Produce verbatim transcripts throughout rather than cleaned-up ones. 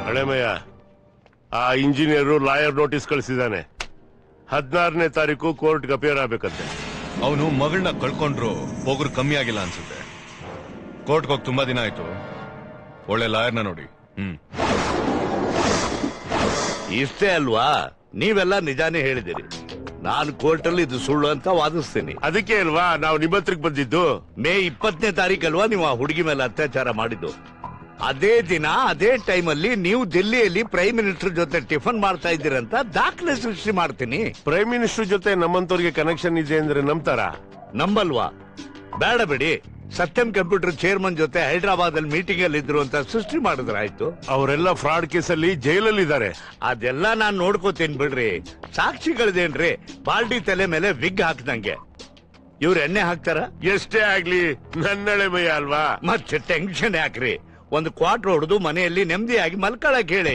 ಹಳೆಮಯ್ಯ, ಆ engineer lawyer notice ಕಳಿಸಿದಾನೆ. ಹದಿನಾರನೇ ತಾರೀಕು ಕೋರ್ಟ್ಗೆ ಅಪಿಯರ್ ಆಗ್ಬೇಕಂತೆ. ಅವನು ಮಗಳನ್ನ ಕಳ್ಕೊಂಡ್ರು ಹೋಗ್ರು ಕಮ್ಮಿ ಆಗಿಲ್ಲ ಅನ್ಸುತ್ತೆ. ಕೋರ್ಟ್ಗೆ ಹೋಗಿ ತುಂಬಾ ದಿನ ಆಯ್ತು. ಒಳ್ಳೆ ಲಾಯರ್ನ ನೋಡಿ. ಹ್ಮ್ ಇಷ್ಟೇ ಅಲ್ವಾ, ನೀವೆಲ್ಲ ನಿಜಾನೇ ಹೇಳಿದಿರಿ. ನಾನು ಕೋರ್ಟಲ್ಲಿ ಇದು ಸುಳ್ಳು ಅಂತ ವಾದಿಸ್ತೀನಿ. ಅದಕ್ಕೆ ಅಲ್ವಾ ನಾವು ನಿಮ್ಮ ಹತ್ರಕ್ಕೆ ಬಂದಿದ್ದು. ಮೇ ಇಪ್ಪತ್ತನೇ ತಾರೀಕಲ್ವಾ ನೀವು ಆ ಹುಡುಗಿ ಮೇಲೆ ಅತ್ಯಾಚಾರ ಮಾಡಿದ್ದು. ಅದೇ ದಿನ ಅದೇ ಟೈಮಲ್ಲಿ ನೀವು ದಿಲ್ಲಿಯಲ್ಲಿ ಪ್ರೈಮ್ ಮಿನಿಸ್ಟರ್ ಜೊತೆ ಟಿಫನ್ ಮಾಡ್ತಾ ಇದ್ದೀರಂತ ದಾಖಲೆ ಸೃಷ್ಟಿ ಮಾಡ್ತೀನಿ. ಪ್ರೈಮ್ ಮಿನಿಸ್ಟರ್ ಜೊತೆ ನಮ್ಮಂತವ್ರಿಗೆ ಕನೆಕ್ಷನ್ ಇದೆ ಅಂದ್ರೆ ನಂಬ್ತಾರ? ನಂಬಲ್ವಾ? ಬೇಡ ಬಿಡಿ. ಸತ್ಯಂ ಕಂಪ್ಯೂಟರ್ ಚೇರ್ಮನ್ ಜೊತೆ ಹೈದರಾಬಾದ್ ಅಲ್ಲಿ ಮೀಟಿಂಗ್ ಅಲ್ಲಿ ಇದ್ರು ಅಂತ ಸೃಷ್ಟಿ ಮಾಡಿದ್ರಾಯ್ತು. ಅವರೆಲ್ಲ ಫ್ರಾಡ್ ಕೇಸಲ್ಲಿ ಜೈಲಲ್ಲಿ ಇದ್ದಾರೆ. ಅದೆಲ್ಲ ನಾನ್ ನೋಡ್ಕೋತೀನಿ ಬಿಡ್ರಿ. ಸಾಕ್ಷಿಗಳದೇನ್ರಿ, ಬಾಲ್ಡಿ ತಲೆ ಮೇಲೆ ವಿಗ್ ಹಾಕ್ದಂಗೆ. ಇವ್ರು ಎಣ್ಣೆ ಹಾಕ್ತಾರ? ಎಷ್ಟೇ ಆಗ್ಲಿ ನನ್ನಳೆ ಮೈ ಅಲ್ವಾ. ಮತ್ತೆ ಟೆನ್ಷನ್ ಯಾಕ್ರಿ, ಒಂದು ಕ್ವಾರ್ಟರ್ ಹೊಡೆದು ಮನೆಯಲ್ಲಿ ನೆಮ್ಮದಿಯಾಗಿ ಮಲ್ಕೊಳಕ್ ಹೇಳಿ.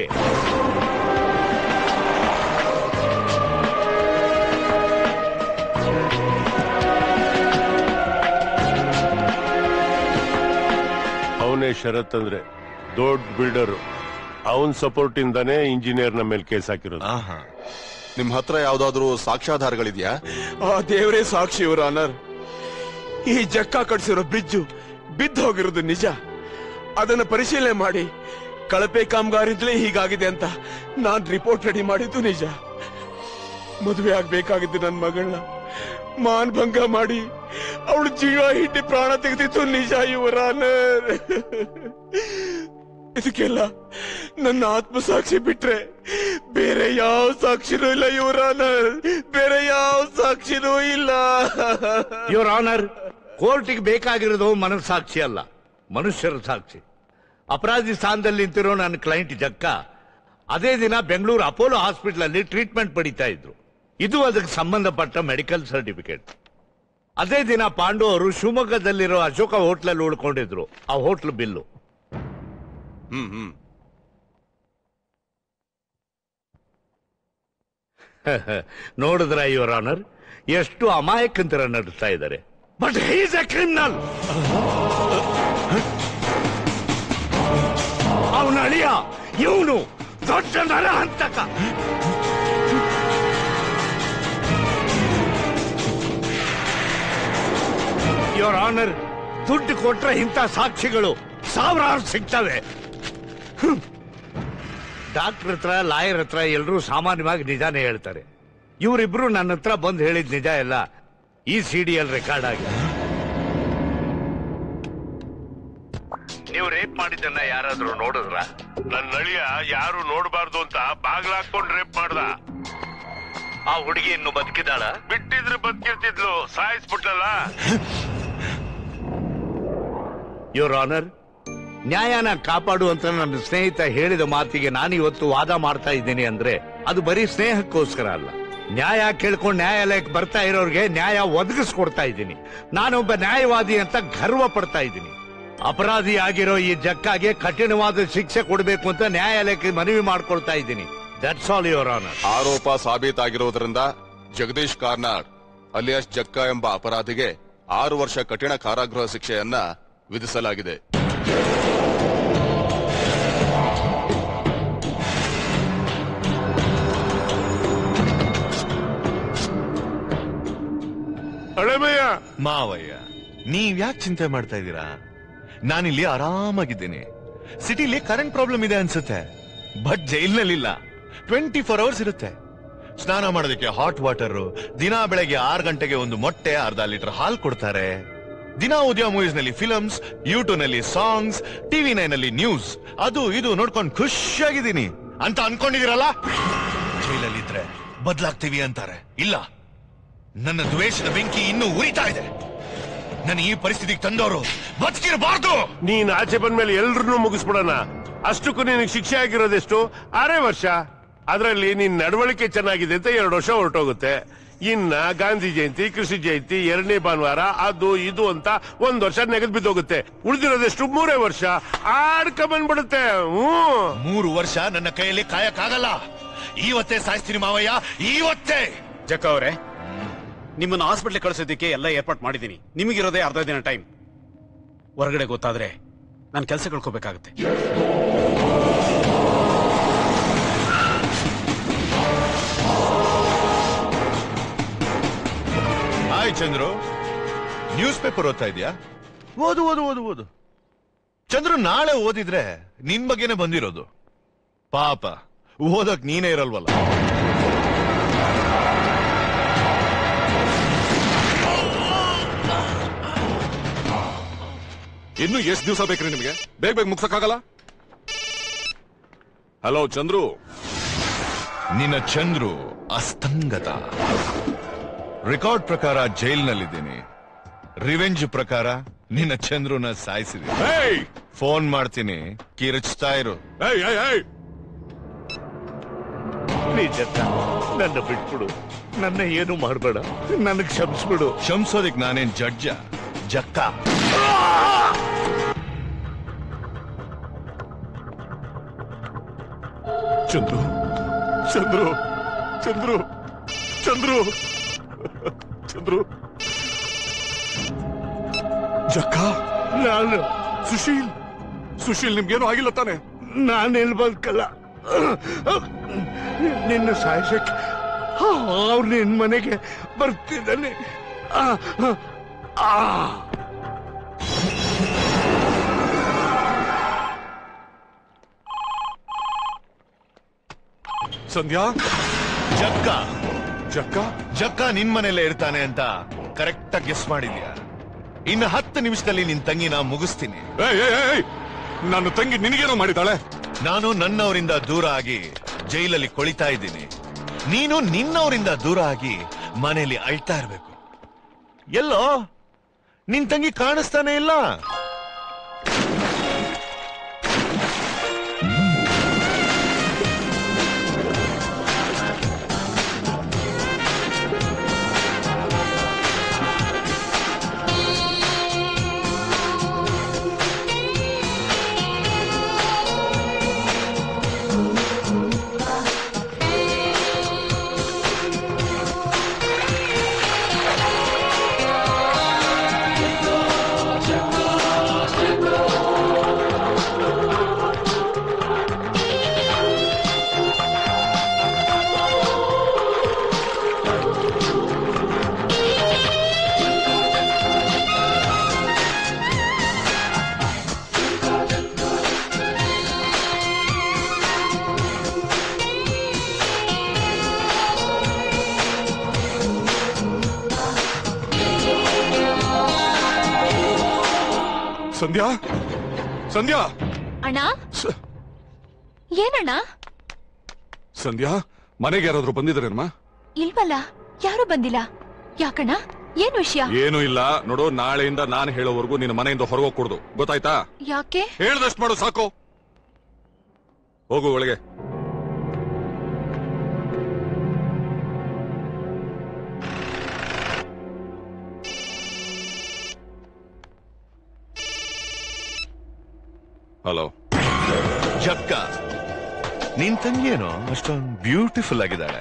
ಅವನೇ ಶರತ್ ಅಂದ್ರೆ ದೊಡ್ಡ ಬಿಲ್ಡರ್. ಅವನ್ ಸಪೋರ್ಟ್ ಇಂದಾನೇ ಇಂಜಿನಿಯರ್ ನ ಮೇಲೆ ಕೇಸ್ ಹಾಕಿರೋದು. ನಿಮ್ ಹತ್ರ ಯಾವ್ದಾದ್ರು ಸಾಕ್ಷ್ಯಾಧಾರಗಳಿದ್ಯಾ? ಆ ದೇವರೇ ಸಾಕ್ಷಿ ಯುವರ್ ಆನರ್. ಈ ಜಕ್ಕ ಕಟ್ಸಿರೋ ಬ್ರಿಡ್ಜು ಬಿದ್ದು ಹೋಗಿರೋದು ನಿಜ. ಅದನ್ನ ಪರಿಶೀಲನೆ ಮಾಡಿ ಕಳಪೆ ಕಾಮಗಾರಿದ್ಲೇ ಹೀಗಾಗಿದೆ ಅಂತ ನಾನ್ ರಿಪೋರ್ಟ್ ರೆಡಿ ಮಾಡಿದ್ದು ನಿಜ. ಮದುವೆ ಆಗ್ಬೇಕಾಗಿದ್ದು ನನ್ನ ಮಗಳನ್ನ ಮಾನಭಂಗ ಮಾಡಿ ಅವಳು ಜೀವ ಹಿಡ್ಡಿ ಪ್ರಾಣ ತೆಗೆದಿತ್ತು ನಿಜ ಯುವರ್ ಆನರ್. ಇದಕ್ಕೆಲ್ಲ ನನ್ನ ಆತ್ಮಸಾಕ್ಷಿ ಬಿಟ್ರೆ ಬೇರೆ ಯಾವ ಸಾಕ್ಷಿನೂ ಇಲ್ಲ ಯುವರ್ ಆನರ್. ಬೇರೆ ಯಾವ ಸಾಕ್ಷಿನೂ ಇಲ್ಲ ಯುವರ್ ಆನರ್. ಕೋರ್ಟಿಗೆ ಬೇಕಾಗಿರೋದು ಮನಸ್ಸಾಕ್ಷಿ ಅಲ್ಲ, ಮನುಷ್ಯರ ಸಾಕ್ಷಿ. ಅಪರಾಧಿ ಸ್ಥಾನದಲ್ಲಿ ನಿಂತಿರೋ ನನ್ನ ಕ್ಲೈಂಟ್ ಜಕ್ಕ ಅದೇ ದಿನ ಬೆಂಗಳೂರು ಅಪೋಲೋ ಹಾಸ್ಪಿಟಲ್ ಅಲ್ಲಿ ಟ್ರೀಟ್ಮೆಂಟ್ ಪಡಿತಾ ಇದ್ರು. ಇದು ಅದಕ್ಕೆ ಸಂಬಂಧಪಟ್ಟ ಮೆಡಿಕಲ್ ಸರ್ಟಿಫಿಕೇಟ್. ಅದೇ ದಿನ ಪಾಂಡು ಅವರು ಶಿವಮೊಗ್ಗದಲ್ಲಿರೋ ಅಶೋಕ ಹೋಟ್ಲಲ್ಲಿ ಉಳ್ಕೊಂಡಿದ್ರು. ಆ ಹೋಟ್ಲ್ ಬಿಲ್ಲು. ಹ್ಮ್ ಹ್ಮ್ ನೋಡಿದ್ರ ಯುವರ್ ಆನರ್, ಎಷ್ಟು ಅಮಾಯಕಂತರ ನಡೆಸ್ತಾ ಇದ್ದಾರೆ. But he is a criminal. ಅವನ ಅಳಿಯ ಇವನು ದೊಡ್ಡ ನರಹಂತಕ. ಯುವರ್ ಆನರ್, ದುಡ್ಡು ಕೊಟ್ರೆ ಇಂಥ ಸಾಕ್ಷಿಗಳು ಸಾವಿರಾರು ಸಿಗ್ತವೆ. ಡಾಕ್ಟರ್ ಹತ್ರ, ಲಾಯರ್ ಹತ್ರ ಎಲ್ಲರೂ ಸಾಮಾನ್ಯವಾಗಿ ನಿಜಾನೇ ಹೇಳ್ತಾರೆ. ಇವರಿಬ್ರು ನನ್ನ ಹತ್ರ ಬಂದು ಹೇಳಿದ ನಿಜ ಎಲ್ಲ ಈ ಸಿಡಿಯಲ್ಲಿ ರೆಕಾರ್ಡ್ ಆಗಿದೆ. ನೀವು ರೇಪ್ ಮಾಡಿದ್ದನ್ನ ಯಾರಾದ್ರೂ ನೋಡಿದ್ರ? ನನ್ನ ಅಳಿಯ ಯಾರು ನೋಡಬಾರ್ದು ಅಂತ ಬಾಗ್ಲಾಕೊಂಡು ರೇಪ್ ಮಾಡ್ದ. ಆ ಹುಡುಗಿ ಇನ್ನು ಬದುಕಿದಾಳ? ಬಿಟ್ಟಿದ್ರೆ ಬದುಕಿರ್ತಿದ್ಲು, ಸಾಯಿಸ್ಬಿಟ್ಲಲ್ಲ. ಯುವರ್ ಆನರ್, ನ್ಯಾಯನ ಕಾಪಾಡು ಅಂತ ನನ್ನ ಸ್ನೇಹಿತ ಹೇಳಿದ ಮಾತಿಗೆ ನಾನು ಇವತ್ತು ವಾದ ಮಾಡ್ತಾ ಇದ್ದೀನಿ ಅಂದ್ರೆ ಅದು ಬರೀ ಸ್ನೇಹಕ್ಕೋಸ್ಕರ ಅಲ್ಲ. ನ್ಯಾಯ ಕೇಳ್ಕೊಂಡು ನ್ಯಾಯಾಲಯಕ್ಕೆ ಬರ್ತಾ ಇರೋರಿಗೆ ನ್ಯಾಯ ಒದಗಿಸ್ಕೊಡ್ತಾ ಇದ್ದೀನಿ. ನಾನೊಬ್ಬ ನ್ಯಾಯವಾದಿ ಅಂತ ಗರ್ವ ಪಡ್ತಾ ಇದ್ದೀನಿ. ಅಪರಾಧಿ ಆಗಿರೋ ಈ ಜಕ್ಕಾಗೆ ಕಠಿಣವಾದ ಶಿಕ್ಷೆ ಕೊಡಬೇಕು ಅಂತ ನ್ಯಾಯಾಲಯಕ್ಕೆ ಮನವಿ ಮಾಡ್ಕೊಳ್ತಾ ಇದ್ದೀನಿ. That's all your honour. ಆರೋಪ ಸಾಬೀತಾಗಿರುವುದರಿಂದ ಜಗದೀಶ್ ಕಾರ್ನಾಡ್ ಅಲಿಯಾಸ್ ಜಕ್ಕ ಎಂಬ ಅಪರಾಧಿಗೆ ಆರು ವರ್ಷ ಕಠಿಣ ಕಾರಾಗೃಹ ಶಿಕ್ಷೆಯನ್ನ ವಿಧಿಸಲಾಗಿದೆ. ಹಳೆಮಯ್ಯ, ಮಾವಯ್ಯ, ನೀವ್ ಯಾಕೆ ಚಿಂತೆ ಮಾಡ್ತಾ ಇದ್ದೀರಾ? ನಾನಿಲ್ಲಿ ಆರಾಮಾಗಿದ್ದೀನಿ. ಸಿಟಿಲಿ ಕರೆಂಟ್ ಪ್ರಾಬ್ಲಮ್ ಇದೆ ಅನ್ಸುತ್ತೆ, ಬಟ್ ಜೈಲ್ನಲ್ಲಿಲ್ಲ. ಟ್ವೆಂಟಿ ಫೋರ್ ಅವರ್ಸ್ ಇರುತ್ತೆ. ಸ್ನಾನ ಮಾಡೋದಕ್ಕೆ ಹಾಟ್ ವಾಟರ್, ದಿನ ಬೆಳಗ್ಗೆ ಆರು ಗಂಟೆಗೆ ಒಂದು ಮೊಟ್ಟೆ, ಅರ್ಧ ಲೀಟರ್ ಹಾಲು ಕೊಡ್ತಾರೆ. ದಿನ ಉದಯ ಮೂವೀಸ್ ನಲ್ಲಿ ಫಿಲಮ್ಸ್, ಯೂಟ್ಯೂಬ್ ನಲ್ಲಿ ಸಾಂಗ್ಸ್, ಟಿವಿ ನೈನ್ ನಲ್ಲಿ ನ್ಯೂಸ್, ಅದು ಇದು ನೋಡ್ಕೊಂಡು ಖುಷಿಯಾಗಿದ್ದೀನಿ ಅಂತ ಅನ್ಕೊಂಡಿದ್ದೀರಲ್ಲ. ಜೈಲಲ್ಲಿದ್ರೆ ಬದಲಾಗ್ತೀವಿ ಅಂತಾರೆ. ಇಲ್ಲ, ನನ್ನ ದ್ವೇಷದ ಬೆಂಕಿ ಇನ್ನೂ ಉರಿತಾ ಇದೆ. ನನ್ನ ಈ ಪರಿಸ್ಥಿತಿಗೆ ತಂದವರು ಬದುಕಿರಬಾರ್ದು. ನೀನ್ ಆಚೆ ಬಂದ್ಮೇಲೆ ಎಲ್ರನ್ನೂ ಮುಗಿಸ್ಬಿಡೋಣ. ಅಷ್ಟಕ್ಕೂ ನಿನಗೆ ಶಿಕ್ಷೆ ಆಗಿರೋದೆಷ್ಟು? ಆರೇ ವರ್ಷ. ಅದರಲ್ಲಿ ನಿನ್ ನಡವಳಿಕೆ ಚೆನ್ನಾಗಿದೆ ಅಂತ ಎರಡು ವರ್ಷ ಹೊರಟೋಗುತ್ತೆ. ಇನ್ನ ಗಾಂಧಿ ಜಯಂತಿ, ಕೃಷಿ ಜಯಂತಿ, ಎರಡನೇ ಭಾನುವಾರ, ಅದು ಇದು ಅಂತ ಒಂದ್ ವರ್ಷ ನೆಗೆದ್ ಬಿದ್ದೋಗುತ್ತೆ. ಉಳಿದಿರೋದೆಷ್ಟು? ಮೂರೇ ವರ್ಷ. ಆಡ್ಕ ಬಂದ್ಬಿಡುತ್ತೆ. ಹ್ಮ್, ಮೂರು ವರ್ಷ ನನ್ನ ಕೈಯಲ್ಲಿ ಕಾಯಕ್ಕಾಗಲ್ಲ. ಇವತ್ತೇ ಸಾಯಿಸ್ತೀನಿ ಮಾವಯ್ಯ, ಇವತ್ತೇ. ಜಕ್ಕ ಅವರೇ, ನಿಮ್ಮನ್ನ ಹಾಸ್ಪಿಟ್ಲ್ ಕಳಿಸೋದಕ್ಕೆ ಎಲ್ಲ ಏರ್ಪಾಟ್ ಮಾಡಿದ್ದೀನಿ. ನಿಮಗಿರೋದೇ ಅರ್ಧ ದಿನ ಟೈಮ್. ಹೊರಗಡೆ ಗೊತ್ತಾದ್ರೆ ನಾನು ಕೆಲಸ ಕಳ್ಕೋಬೇಕಾಗುತ್ತೆ. ಚಂದ್ರು, ನ್ಯೂಸ್ ಪೇಪರ್ ಓದ್ತಾ ಇದೆಯಾ? ಓದು ಓದು ಓದು ಓದು. ಚಂದ್ರು, ನಾಳೆ ಓದಿದ್ರೆ ನಿನ್ ಬಗ್ಗೆನೆ ಬಂದಿರೋದು. ಪಾಪ, ಓದಕ್ ನೀನೇ ಇರಲ್ವಲ್ಲ. ಇನ್ನು ಎಷ್ಟು ದಿವಸ ಬೇಕ್ರಿ ನಿಮಗೆ? ಬೇಗ ಬೇಗ ಮುಗ್ಸಕ್ಕಾಗಲ್ಲ? ಹಲೋ ಚಂದ್ರು. ನಿನ್ನ ಚಂದ್ರು ಅಸ್ತಂಗತ. ರೆಕಾರ್ಡ್ ಪ್ರಕಾರ ಜೈಲ್ನಲ್ಲಿದ್ದೀನಿ. ರಿವೆಂಜ್ ಪ್ರಕಾರ ನಿನ್ನ ಚಂದ್ರುನ ಸಾಯಿಸಿದೆ. ಫೋನ್ ಮಾಡ್ತೀನಿ, ಕಿರಚ್ತಾ ಇರು. ಜಕ್ಕ, ನನ್ನ ಬಿಟ್ಬಿಡು, ನನ್ನ ಏನು ಮಾಡಬೇಡ, ನನಗ್ ಕ್ಷಮಿಸ್ಬಿಡು. ಕ್ಷಮಿಸೋದಿಕ್ ನಾನೇನ್ ಜಡ್ಜ? ಜಕ್ಕ, ಚಂದ್ರು ಚಂದ್ರು ಚಂದ್ರು ಚಂದ್ರು ಚಂದ್ರು ಜಕ್ಕ, ನಾನು ಸುಶೀಲ್ ಸುಶೀಲ್ ನಿಮ್ಗೇನು ಆಗಿಲ್ಲ ತಾನೆ? ನಾನೇನ್ ಬದುಕಲ್ಲ. ನಿನ್ನ ಸಾಯಿಸಕ್ಕೆ ಅವ್ರು ನಿನ್ ಮನೆಗೆ ಬರ್ತಿದ್ದಾನೆ. ಆ, ಆ. ಸಂಧ್ಯಾ, ಜಕ್ಕ ಜಕ್ಕ ಜಕ್ಕ ನಿನ್ ಮನೇಲೆ ಇರ್ತಾನೆ ಅಂತ ಕರೆಕ್ಟ್ ಆಗಿ ಗೆಸ್ ಮಾಡಿದ್ಯಾ? ಇನ್ನು ಹತ್ತು ನಿಮಿಷದಲ್ಲಿ ನಿನ್ ತಂಗಿನ ಮುಗಿಸ್ತೀನಿ. ಏಯ್, ಏಯ್, ಏಯ್, ನನ್ನ ತಂಗಿ ನಿನಗೇನೋ ಮಾಡಿದಾಳೆ? ನಾನು ನನ್ನವರಿಂದ ದೂರ ಆಗಿ ಜೈಲಲ್ಲಿ ಕೊಳಿತಾ ಇದ್ದೀನಿ. ನೀನು ನಿನ್ನವರಿಂದ ದೂರ ಆಗಿ ಮನೆಯಲ್ಲಿ ಅಳ್ತಾ ಇರ್ಬೇಕು. ಎಲ್ಲೋ ನಿನ್ ತಂಗಿ ಕಾಣಿಸ್ತಾನೆ ಇಲ್ಲ. ಸಂಧ್ಯಾ, ಸಂಧ್ಯಾ. ಅಣ್ಣ, ಏನಣ್ಣ? ಸಂಧ್ಯಾ, ಮನೆಗೆ ಯಾರಾದ್ರೂ ಬಂದಿದ್ರೇನಮ್ಮ? ಇಲ್ವಲ್ಲ, ಯಾರು ಬಂದಿಲ್ಲ. ಯಾಕಣ್ಣ, ಏನ್ ವಿಷಯ? ಏನು ಇಲ್ಲ ನೋಡು, ನಾಳೆಯಿಂದ ನಾನು ಹೇಳೋವರೆಗೂ ನಿನ್ನ ಮನೆಯಿಂದ ಹೊರಗೋಗ್ಕೊಡ್ದು, ಗೊತ್ತಾಯ್ತಾ? ಯಾಕೆ? ಹೇಳ್ದಷ್ಟು ಮಾಡು ಸಾಕು. ಹೋಗು ಒಳಗೆ. ಹಲೋ ಜಕ್ಕ, ನಿನ್ ತಂಗಿಯೇನೋ ಅಷ್ಟೊಂದು ಬ್ಯೂಟಿಫುಲ್ ಆಗಿದ್ದಾಳೆ.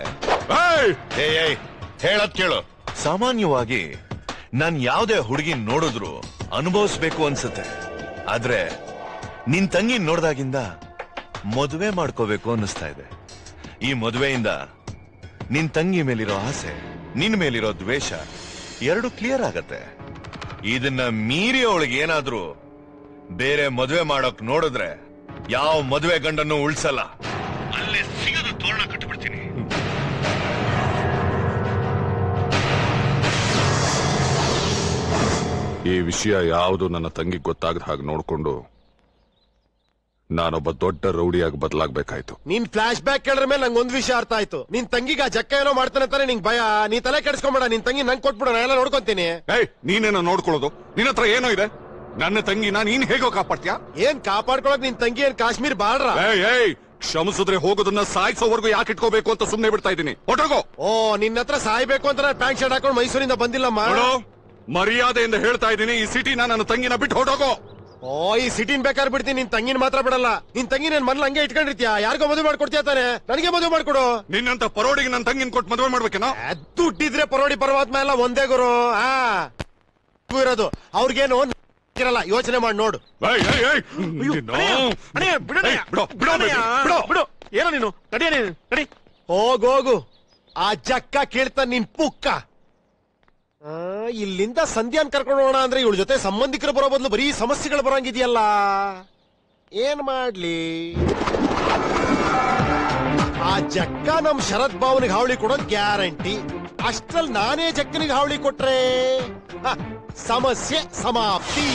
ಹೇಳದ್ ಕೇಳು. ಸಾಮಾನ್ಯವಾಗಿ ನಾನ್ ಯಾವ್ದೇ ಹುಡುಗಿ ನೋಡಿದ್ರು ಅನುಭವಿಸ್ಬೇಕು ಅನ್ಸುತ್ತೆ. ಆದ್ರೆ ನಿನ್ ತಂಗಿ ನೋಡ್ದಾಗಿಂದ ಮದುವೆ ಮಾಡ್ಕೋಬೇಕು ಅನ್ನಿಸ್ತಾ ಇದೆ. ಈ ಮದುವೆಯಿಂದ ನಿನ್ ತಂಗಿ ಮೇಲಿರೋ ಆಸೆ, ನಿನ್ ಮೇಲಿರೋ ದ್ವೇಷ ಎರಡು ಕ್ಲಿಯರ್ ಆಗತ್ತೆ. ಇದನ್ನ ಮೀರಿ ಅವಳಿಗೆ ಏನಾದ್ರೂ ಬೇರೆ ಮದುವೆ ಮಾಡೋಕ್ ನೋಡಿದ್ರೆ ಯಾವ ಮದುವೆ ಗಂಡನ್ನು ಉಳ್ಸಲ್ಲ. ಅಲ್ಲೇ ಸಿಗದು ತೋರಣ ಕಟ್ಟಿಬಿಡ್ತೀನಿ. ಈ ವಿಷಯ ಯಾವುದು ನನ್ನ ತಂಗಿ ಗೊತ್ತಾಗದ ಹಾಗೆ ನೋಡ್ಕೊಂಡು ನಾನೊಬ್ಬ ದೊಡ್ಡ ರೌಡಿಯಾಗಿ ಬದಲಾಗಬೇಕಾಯ್ತು. ನೀನ್ ಫ್ಲಾಶ್ ಬ್ಯಾಕ್ ಕೇಳಿದ್ರ ಮೇಲೆ ನಂಗೆ ಒಂದ್ ವಿಷಯ ಅರ್ಥ ಆಯ್ತು. ನಿನ್ ತಂಗಿಗ ಜಕ್ಕ ಏನೋ ಮಾಡ್ತಾನೆ ಅಂತಾನೆ ನಿಂಗ್ ಭಯ. ನೀ ತಲೆ ಕೆಡಿಸ್ಕೊಂಬೇಡ, ನಿನ್ ತಂಗಿ ನಂಗೆ ಕೊಟ್ಬಿಡ, ನಾ ಎಲ್ಲ ನೋಡ್ಕೊಂತೀನಿ. ಏಯ್, ನೀನೇನೋ ನೋಡ್ಕೊಳ್ಳೋದು? ನಿನ್ನ ಹತ್ರ ಏನೋ ಇದೆ. ನನ್ನ ತಂಗಿನ ನೀನ್ ಹೇಗೋ ಕಾಪಾಡ್ತೀಯಾ? ಏನ್ ಕಾಪಾಡ್ಕೊಳಕ್ ನಿನ್ ತಂಗಿ ಏನ್ ಕಾಶ್ಮೀರ್ ಬಾಳ್ರ? ಏಯ್, ಕ್ಷಮಿಸಿದ್ರೆ ಹೋಗೋದನ್ನ ಸಾಯಿಸೋವರೆಗೂ ಯಾಕೆ ಇಟ್ಕೋಬೇಕು ಅಂತ ಸುಮ್ನೆ ಬಿಡ್ತಾ ಇದ್ದೀನಿ. ಹೊಟ್ಟೋಗೋ. ಓ, ನಿನ್ನ ಹತ್ರ ಸಾಯ್ಬೇಕು ಅಂತ ನಾನು ಪ್ಯಾಂಟ್ ಶರ್ಟ್ ಹಾಕೊಂಡು ಮೈಸೂರಿಂದ ಬಂದಿಲ್ಲಮ್ಮ. ಮರ್ಯಾದೆಯಿಂದ ಹೇಳ್ತಾ ಇದ್ದೀನಿ, ಈ ಸಿಟಿನ ನನ್ನ ತಂಗಿನ ಬಿಟ್ಟು ಹೊಟ್ಟೋಗೋ. ಓ, ಈ ಸಿಟಿನ್ ಬೇಕಾದ್ರೆ ಬಿಡ್ತೀನಿ, ನಿನ್ ತಂಗಿನ ಮಾತ್ರ ಬಿಡಲ್ಲ. ನಿನ್ ತಂಗಿ ನನ್ ಮನೇಲಿ ಹಂಗೆ ಇಟ್ಕೊಂಡಿರ್ತೀಯ? ಯಾರಿಗೋ ಮದುವೆ ಮಾಡ್ಕೊಡ್ತೀಯ ತಾನೆ? ನನಗೆ ಮದುವೆ ಮಾಡ್ಕೊಡು. ನಿನ್ನಂತ ಪರೋಡಿಗೆ ನನ್ನ ತಂಗಿನ ಕೊಟ್ಟು ಮದುವೆ ಮಾಡ್ಬೇಕೇನೋ? ದುಡ್ಡಿದ್ರೆ ಪರೋಡಿ ಪರಮಾತ್ಮ ಎಲ್ಲ ಒಂದೇ ಗುರು. ಆ ಇರೋದು ಅವ್ರಿಗೇನು ಇರಲ್ಲ, ಯೋಚನೆ ಮಾಡಿ ನೋಡು. ಏನೋ ನೀನು ನಡಿಯ ನಡಿ. ಹೋಗೋಗು, ಆ ಜಕ್ಕ ಕೇಳ್ತಾ ನಿನ್ ಪುಕ್ಕ. ಆ, ಇಲ್ಲಿಂದ ಸಂಧ್ಯಾನ್ ಕರ್ಕೊಂಡು ಹೋಗೋಣ ಅಂದ್ರೆ ಇವಳ ಜೊತೆ ಸಂಬಂಧಿಕರು ಬರೋ ಬದಲು ಬರೀ ಸಮಸ್ಯೆಗಳು ಬರಂಗಿದೆಯಲ್ಲ. ಏನ್ ಮಾಡ್ಲಿ? ಆ ಜಕ್ಕ ನಮ್ ಶರತ್ ಭಾವನಿಗೆ ಹಾವಳಿ ಕೊಡೋದ್ ಗ್ಯಾರಂಟಿ. ಅಷ್ಟ್ರಲ್ಲಿ ನಾನೇ ಜಕ್ಕನಿಗೆ ಹಾವಳಿ ಕೊಟ್ರೆ ಹ, ಸಮಸ್ಯೆ ಸಮಾಪ್ತಿ.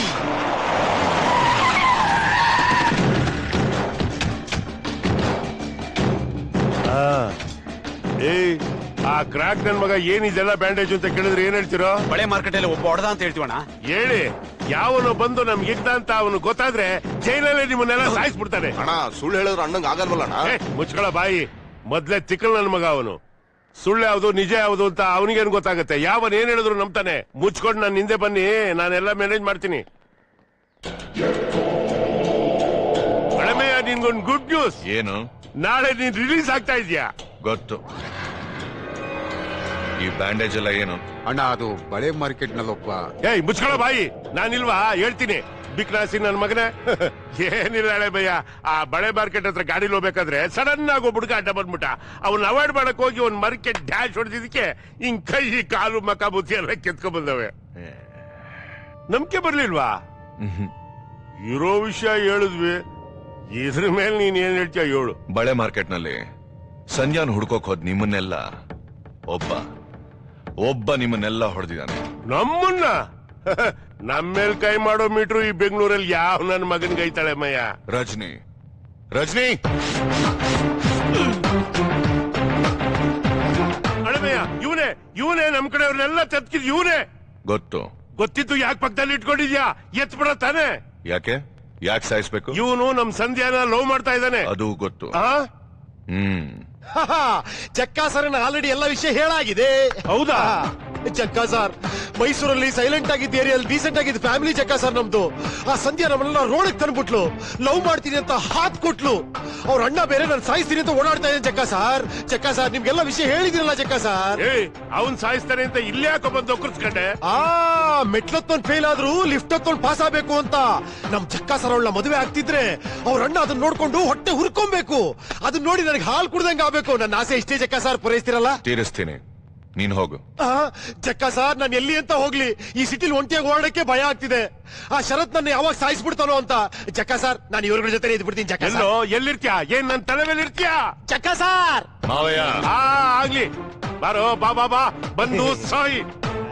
ಏಯ್, ಆ ಕ್ರಾಕ್ ನನ್ ಮಗ ಏನಿದೆಲ್ಲ ಬ್ಯಾಂಡೇಜ್ ಅಂತ ಕೇಳಿದ್ರೆ ಏನ್ ಹೇಳ್ತಿರೋ? ಬಳೆ ಮಾರ್ಕೆಟ್ ಅಲ್ಲಿ ಒಬ್ಬ ಹೊಡೆದ ಅಂತ ಹೇಳ್ತೀವಣ್ಣ. ಹೇಳಿ, ಯಾವನು ಬಂದು ನಮ್ಗೆ ಇದ್ದ ಅಂತ ಅವನು ಗೊತ್ತಾದ್ರೆ ಜೈಲಲ್ಲಿ ನಿಮ್ಮನ್ನೆಲ್ಲ ಸಾಯಿಸ್ಬಿಡ್ತಾನೆ. ಅಣ್ಣ ಸುಳ್ಳು ಹೇಳಿದ್ರೆ ಅಣ್ಣಂಗ್ ಆಗಲ್ವಲ್ಲ ಏ, ಮುಚ್ಕೊಳ ಬಾಯಿ. ಮೊದ್ಲೇ ತಿಕ್ಕಲ್ ನನ್ ಮಗ ಅವನು. ಸುಳ್ಳು ಯಾವ್ದು ನಿಜ ಯಾವ್ದು ಅಂತ ಅವನಿಗೇನು ಗೊತ್ತಾಗತ್ತೆ? ಯಾವನ್ ಏನ್ ಹೇಳಿದ್ರು ನಂಬ್ತಾನೆ. ಮುಚ್ಕೊಂಡು ನಾನು ಹಿಂದೆ ಬನ್ನಿ, ನಾನೆಲ್ಲ ಮ್ಯಾನೇಜ್ ಮಾಡ್ತೀನಿ. ಕಡಿಮೆಯ ನಿನ್ಗೊಂದು ಗುಡ್ ನ್ಯೂಸ್. ಏನು? ನಾಳೆ ನೀನ್ ರಿಲೀಸ್ ಆಗ್ತಾ ಇದೀಯಾ? ಗೊತ್ತು. ಈ ಬ್ಯಾಂಡೇಜ್ ಎಲ್ಲ ಏನು? ಅಣ್ಣ ಅದು ಬಳೆ ಮಾರ್ಕೆಟ್ ನಲ್ಲೊಬ್ಬ. ಏಯ್, ಮುಚ್ಕೊಳ ಬಾಯಿ. ನಾನಿಲ್ವಾ ಹೇಳ್ತೀನಿ. ಬಿಕ್ನಾಸಿ ನನ್ ಮಗನೇ. ಏನಿಲ್ಲ ಹಳೆ ಭಯ್ಯ, ಆ ಬಳೆ ಮಾರ್ಕೆಟ್ ಹತ್ರ ಗಾಡಿಲಿ ಹೋಗ್ಬೇಕಾದ್ರೆ ಸಡನ್ ಆಗಿ ಒಬ್ಬ ಹುಡುಗ ಅಡ್ಡ ಬಂದ್ಬಿಟ್ಟ. ಅವ್ನ ಅವಾಯ್ಡ್ ಮಾಡಕ್ ಹೋಗಿ ಒಂದ್ ಮಾರ್ಕೆಟ್ ಡ್ಯಾಶ್ ಹೊಡೆದಿದ್ದಕ್ಕೆ ಹಿಂಗ್ ಕೈ ಕಾಲು ಮಕ ಬುತ್ತಿ ಎಲ್ಲ ಕೆತ್ಕೊಂಡ್ ಬಂದವೆ. ನಂಬಿಕೆ ಬರ್ಲಿಲ್ವಾ? ಇರೋ ವಿಷಯ ಹೇಳಿದ್ವಿ, ಇದ್ರ ಮೇಲೆ ನೀನ್ ಏನ್ ಹೇಳ್ತೀಯ ಹೇಳು. ಬಳೆ ಮಾರ್ಕೆಟ್ ನಲ್ಲಿ ಸಂಧ್ಯಾನ್ ಹುಡ್ಕೋಕ್ ಹೋದ್ ನಿಮ್ಮನ್ನೆಲ್ಲ ಒಬ್ಬ ಒಬ್ಬ ನಿಮ್ಮನ್ನೆಲ್ಲ ಹೊಡೆದಿದ್ದಾನೆ. ನಮ್ಮನ್ನ ನಮ್ಮೇಲ್ ಕೈ ಮಾಡೋ ಮೀಟ್ರು ಈ ಬೆಂಗಳೂರಲ್ಲಿ ಯಾವ ನನ್ ಮಗನ್ ಗೈತಾಳೆ ಮಯ್ಯ. ರಜನಿ ರಜನಿ ಅಳಮಯ್ಯ, ಇವನೇ ಇವನೇ ನಮ್ ಕಡೆಯವ್ರನ್ನೆಲ್ಲ ತತ್ಕಿದ್ ಇವನೇ. ಗೊತ್ತು. ಗೊತ್ತಿತ್ತು ಯಾಕೆ ಪಕ್ಕದಲ್ಲಿ ಇಟ್ಕೊಂಡಿದ್ಯಾ? ಎತ್ ಬಿಡ ತಾನೆ. ಯಾಕೆ ಯಾಕೆ ಸಾಯಿಸ್ಬೇಕು? ಇವನು ನಮ್ ಸಂಧ್ಯಾನ ಲವ್ ಮಾಡ್ತಾ ಇದ್ದಾನೆ. ಅದು ಗೊತ್ತು. ಆ? ಹ್ಮ್ ಜಕ್ಕ ಸರ್ ಆಲ್ರೆಡಿ ಎಲ್ಲ ವಿಷಯ ಹೇಳಾಗಿದೆ. ಹೌದಾ? ಜಕ್ಕ ಸರ್ ಮೈಸೂರಲ್ಲಿ ಸೈಲೆಂಟ್ ಆಗಿದ್ದ ಏರಿಯಲ್ಲಿ ಡೀಸೆಂಟ್ ಆಗಿದ್ದ ಫ್ಯಾಮಿಲಿ ಜಕ್ಕ ಸರ್ ನಮ್ದು. ಆ ಸಂಧ್ಯಾ ನಮ್ಮನ್ನೆಲ್ಲ ರೋಡಕ್ ತಂದ್ಬಿಟ್ಲು. ಲವ್ ಮಾಡ್ತೀನಿ ಅಂತ ಹಾತ್ ಕೊಟ್ಲು. ಅವ್ರ ಅಣ್ಣ ಬೇರೆ ನಾನು ಸಾಯಿಸ್ತೀನಿ ಅಂತ ಓಡಾಡ್ತಾ ಇದ್ದೇನೆ ಜಕ್ಕ ಸರ್. ಜಕ್ಕ ಸರ್ ನಿಮ್ಗೆಲ್ಲ ವಿಷಯ ಹೇಳಿದಿರಲ್ಲ ಜಕ್ಕ ಸರ್. ಏಯ್, ಅವನ್ ಸಾಯಿಸ್ತಾನೆ ಅಂತ ಇಲ್ಲೇ ಯಾಕೋ ಬಂದು ಒಕ್ಕರ್ಸ್ಕೊಂಡೆ? ಆ ಮೆಟ್ಲತ್ತೊಂದ್ ಫೇಲ್ ಆದ್ರೂ ಲಿಫ್ಟ್ ಹತ್ತೊಂದ್ ಪಾಸ್ ಆಗ್ಬೇಕು ಅಂತ ನಮ್ ಜಕ್ಕ ಸರ್ ಅವಳ ಮದುವೆ ಆಗ್ತಿದ್ರೆ ಅವ್ರ ಅಣ್ಣ ಅದನ್ನ ನೋಡ್ಕೊಂಡು ಹೊಟ್ಟೆ ಹುರ್ಕೊಬೇಕು. ಅದನ್ನ ನೋಡಿ ನನಗೆ ಹಾಲು ಕುಡ್ದಂಗ ಆಗ್ಬೇಕು. ನನ್ನ ಆಸೆ ಇಷ್ಟೇ ಜಕ್ಕ ಸರ್, ಪೂರೈಸ್ತಿರಲ್ಲ? ತೀರಿಸ್ತೀನಿ, ನೀನ್ ಹೋಗು. ಜಕ್ಕ ಸರ್ ನಾನು ಎಲ್ಲಿ ಅಂತ ಹೋಗ್ಲಿ, ಈ ಸಿಟಿಲಿ ಒಂಟಿಯಾಗಿ ಓಡಕ್ಕೆ ಭಯ ಆಗ್ತಿದೆ. ಆ ಶರತ್ ನನ್ನ ಯಾವಾಗ ಸಾಯಿಸ್ಬಿಡ್ತಾನೋ ಅಂತ. ಜಕ್ಕ ಸರ್ ನಾನು ಇವ್ರ ಜೊತೆ ಇದ್ಬಿಡ್ತೀನಿ. ಜಕ್ಕ ಎಲ್ಲೋ ಎಲ್ಲಿರ್ತೀಯಾ? ಏನ್ ನನ್ ತಲೆ ಮೇಲೆ ಇರ್ತೀಯಾ? ಜಕ್ಕ ಸರ್ ಮಾವಯ್ಯ. ಆ ಆಗ್ಲಿ, ಬಾರೋ ಬಾ ಬಾ ಬಾ ಬಂದು ಸಾಯಿ.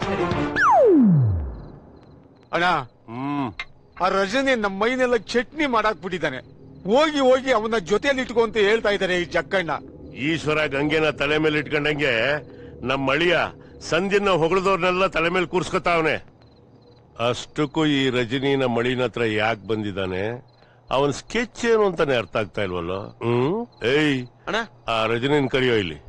ಅಣ್ಣ ಹ್ಮ್ ಆ ರಜನಿ ನಮ್ಮ ಮೈನೆಲ್ಲ ಚಟ್ನಿ ಮಾಡಾಕ್ಬಿಟ್ಟಿದ್ದಾನೆ. ಹೋಗಿ ಹೋಗಿ ಅವನ ಜೊತೆಯಲ್ಲಿ ಇಟ್ಕೊ ಅಂತ ಹೇಳ್ತಾ ಇದ್ದಾರೆ ಈ ಜಕ್ಕಣ್ಣ. ಈಶ್ವರ ಗಂಗೆನ ತಲೆ ಮೇಲೆ ಇಟ್ಕೊಂಡಂಗೆ ನಮ್ಮ ಅಳಿಯ ಸಂಧಿನ ಹೊಗಳದವ್ರನ್ನೆಲ್ಲ ತಲೆ ಮೇಲೆ ಕೂರ್ಸ್ಕೊತಾವನೆ. ಅಷ್ಟಕ್ಕೂ ಈ ರಜನಿನ ಮಳಿನ ಹತ್ರ ಯಾಕೆ ಬಂದಿದ್ದಾನೆ? ಅವನ್ ಸ್ಕೆಚ್ ಏನು ಅಂತಾನೆ ಅರ್ಥ ಆಗ್ತಾ ಇಲ್ವಲ್ಲ. ಹ್ಮ್ ಏಯ್ ಅಣ್ಣ, ಆ ರಜನಿನ್ ಕರಿಯೋ ಇಲ್ಲಿ.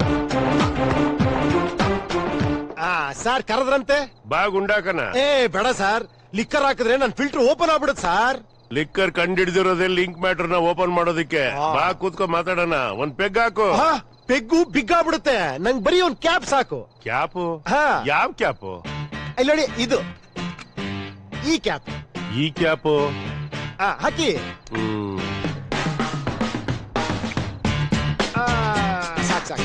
ಆ ಸರ್ ಕರೆದ್ರಂತೆ. ಬಾ ಗುಂಡಾಕನ. ಏ ಬೇಡ ಸರ್, ಲಿಕ್ಕರ್ ಹಾಕಿದ್ರೆ ನನ್ ಫಿಲ್ಟರ್ ಓಪನ್ ಆಗ್ಬಿಡುತ್ತೆ ಸರ್. ಲಿಕ್ಕರ್ ಕಂಡಿಡ್ದಿರೋದೇ ಲಿಂಕ್ ಮ್ಯಾಟರ್ ನ ಓಪನ್ ಮಾಡೋದಕ್ಕೆ. ಬಾ ಕೂತ್ಕೊ ಮಾತಾಡೋಣ. ಒಂದ್ ಪೆಗ್ ಹಾಕು. ಪೆಗ್ಗು ಬಿಗ್ ಆಗ್ಬಿಡುತ್ತೆ. ನಂಗ್ ಬರೀ ಒಂದ್ ಕ್ಯಾಪ್ ಸಾಕು. ಕ್ಯಾಪು? ಹಾ. ಯಾವ ಕ್ಯಾಪು? ಇಲ್ಲಿ ನೋಡಿ, ಇದು ಈ ಕ್ಯಾಪ್. ಈ ಕ್ಯಾಪು ಹಾಕಿ. ಹ್ಮ್ ಸಾಕು ಸಾಕು.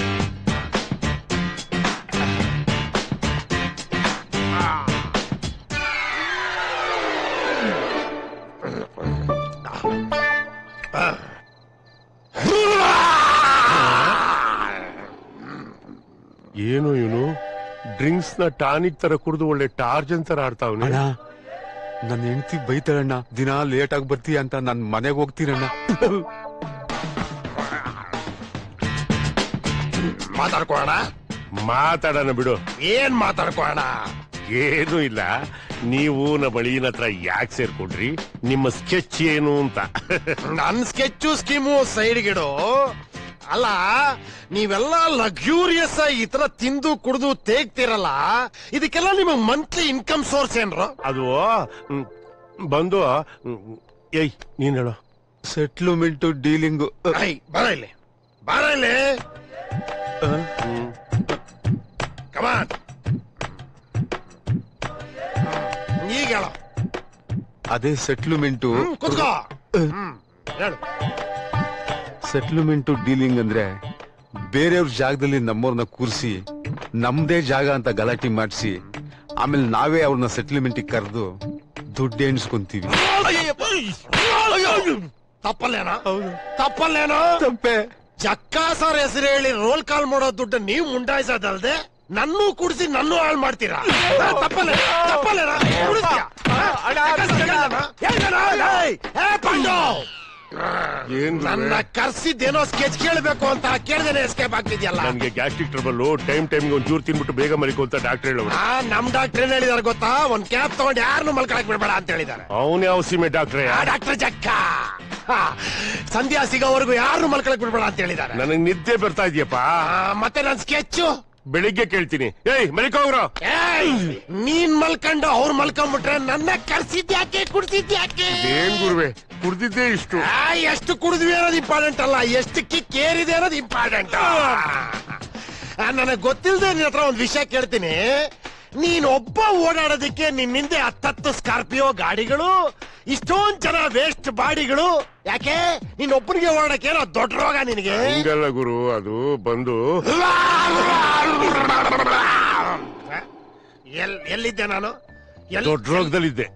ಏನು ಇವನು ಡ್ರಿಂಕ್ಸ್ ನ ಟಾನಿಕ್ ತರ ಕುಡಿದು ಒಳ್ಳೆ ಟಾರ್ಜನ್ ತರ ಆಡ್ತಾವನೆ. ನನ್ನ ಹೆಂಡತಿ ಬೈತಾಳಣ್ಣ, ದಿನ ಲೇಟ್ ಆಗಿ ಬರ್ತೀಯ ಅಂತ ನನ್ ಮನೆಗೆ ಹೋಗ್ತೀನಣ್ಣ. ಮಾತಾಡ್ಕೋಣ ಮಾತಾಡೋಣ ಬಿಡು. ಏನ್ ಮಾತಾಡ್ಕೋಣ? ಏನು ಇಲ್ಲ. ನೀವು ನಮ್ಮ ಅಳಿಯನ ಹತ್ರ ಯಾಕೆ ಸೇರ್ಕೊಂಡ್ರಿ? ನಿಮ್ಮ ಸ್ಕೆಚ್ ಏನು ಅಂತ. ನನ್ ಸ್ಕೆಚ್ಚು ಸ್ಕೀಮು ಸೈಡ್ಗಿಡು. ಅಲ್ಲ, ನೀವೆಲ್ಲ ಲಕ್ಸೂರಿಯಸ್ ಆಗಿ ಈ ತರ ತಿಂದು ಕುಡಿದು ತೇಗ್ತಿರಲ್ಲ, ಇದಕ್ಕೆಲ್ಲ ನಿಮಗ್ ಮಂತ್ಲಿ ಇನ್ಕಮ್ ಸೋರ್ಸ್ ಏನ್ರು? ಅದು ಹ್ಮ್, ಬಂದು ಹ್ಮ್, ಏಯ್ ನೀನ್ ಹೇಳು. Settlement dealing. ಬರ ಇಲ್ಲಿ, ಬರ ಇಲ್ಲಿ. ಕಮಾನ್, ಈಗ ಹೇಳು. ಅದೇ ಸೆಟ್ಲ್ಮೆಂಟು. ಕುತ್ಕೋ. ಹೇಳು. ಸೆಟ್ಲ್ಮೆಂಟ್ ಡೀಲಿಂಗ್ ಅಂದ್ರೆ ಬೇರೆಯವ್ರ ಜಾಗದಲ್ಲಿ ನಮ್ಮವ್ರನ್ನ ಕೂರಿಸಿ ನಮ್ದೇ ಜಾಗ ಅಂತ ಗಲಾಟೆ ಮಾಡಿಸಿ ಆಮೇಲೆ ನಾವೇ ಅವ್ರನ್ನ ಸೆಟ್ಲ್ಮೆಂಟ್ ಕರೆದು ದುಡ್ಡು ಎಣಿಸ್ಕೊಂತೀವಿ. ತಪ್ಪಲ್ಲೇನಾ ತಪ್ಪಲ್ಲೇನೋ ತಪ್ಪೆ. ಜಕ್ಕ ಸರ್ ಹೆಸರು ಹೇಳಿ ರೋಲ್ ಕಾಲ್ ಮಾಡೋ ದುಡ್ಡು ನೀವು ಮುಂಡಾಯಿಸೋದಲ್ದೆ ನನ್ನೂ ಕುಡಿಸಿ ನನ್ನೂ ಹಾಳು ಮಾಡ್ತೀರಾ? ತಪ್ಪಲ್ಲೇ ತಪ್ಪಲ್ಲೇನಾ? ಕುಡಿಸ್ತೀಯಾ? ಪಾಂಡು ಏನ್ ನನ್ನ ಕರ್ಸಿದ್ದೇನೋ ಸ್ಕೆಚ್ ಕೇಳಬೇಕು ಅಂತ ಕೇಳ್ದೇನೆ ಎಸ್ಕೇಪ್ ಆಗ್ತಿದ್ಯಲ್ಲ. ನನ್ಗೆ ಗ್ಯಾಸ್ಟ್ರಿಕ್ ಟ್ರಬಲ್ ಟೈಮ್ ಟೈಮ್ಗೆ ಒಂದ್ ಚೂರು ತಿನ್ಬಿಟ್ಟು ಬೇಗ ಮಲಿಕೋ ಅಂತ ಡಾಕ್ಟರ್ ಹೇಳೋರು. ನಮ್ ಡಾಕ್ಟರ್ ಏನ್ ಹೇಳಿದಾರೆ ಗೊತ್ತಾ? ಒಂದ್ ಕ್ಯಾಪ್ ತಗೊಂಡು ಯಾರನ್ನು ಮಲ್ಕೊಳಕ್ ಬಿಡ್ಬೇಡ ಅಂತ ಹೇಳಿದಾರೆ. ಅವನ್ ಯಾವ ಸೀಮೆ ಡಾಕ್ಟ್ರೇ? ಡಾಕ್ಟರ್ ಜಕ್ಕ. ಸಂಧ್ಯಾ ಸಿಗೋವರೆಗೂ ಯಾರು ಮಲ್ಕೊಳಕ್ ಬಿಡ್ಬೇಡ ಅಂತ ಹೇಳಿದಾರೆ. ನನಗ್ ನಿದ್ದೆ ಬರ್ತಾ ಇದೆಯಪ್ಪ. ಮತ್ತೆ ನನ್ ಸ್ಕೆಚ್ ಬೆಳಿಗ್ಗೆ ಕೇಳ್ತೀನಿ. ಏಯ್ ಮಲಿಕೋಗ್ರು. ನೀನ್ ಮಲ್ಕೊಂಡು ಅವ್ರು ಮಲ್ಕೊಂಡ್ಬಿಟ್ರೆ ನನ್ನ ಕರ್ಸಿದ್ಯಾಕೆ ಕುಡ್ಸಿದ್ಯಾಕೆ? ಏನ್ ಗುರುವೆ ಕುಡ್ದಿದ್ದೆ ಇಷ್ಟು. ಎಷ್ಟು ಕುಡಿದ್ವಿ ಅನ್ನೋದು ಇಂಪಾರ್ಟೆಂಟ್ ಅಲ್ಲ, ಎಷ್ಟು ಕಿಕ್ ಏರಿದೆ ಅನ್ನೋದು ಇಂಪಾರ್ಟೆಂಟ್. ನನಗ್ ಗೊತ್ತಿಲ್ಲದೆ ನಿನ್ನ ಹತ್ರ ಒಂದ್ ವಿಷಯ ಕೇಳ್ತೀನಿ. ನೀನ್ ಒಬ್ಬ ಓಡಾಡೋದಕ್ಕೆ ನಿನ್ನಿಂದೆ ಹತ್ತತ್ತು ಸ್ಕಾರ್ಪಿಯೋ ಗಾಡಿಗಳು, ಇಷ್ಟೊಂದ್ ಜನ ವೇಸ್ಟ್ ಬಾಡಿಗಳು. ಯಾಕೆ ನೀನ್ ಒಬ್ಬನಿಗೆ ಓಡಾಡಕ್ಕೆ ಏನೋ ದೊಡ್ಡ ರೋಗ ನಿನಗೆ? ಹಿಂಗಲ್ಲ ಗುರು, ಅದು ಬಂದು ಎಲ್ಲಿದ್ದೆ ನಾನು? ದೊಡ್ಡ ರೋಗದಲ್ಲಿದ್ದೆ.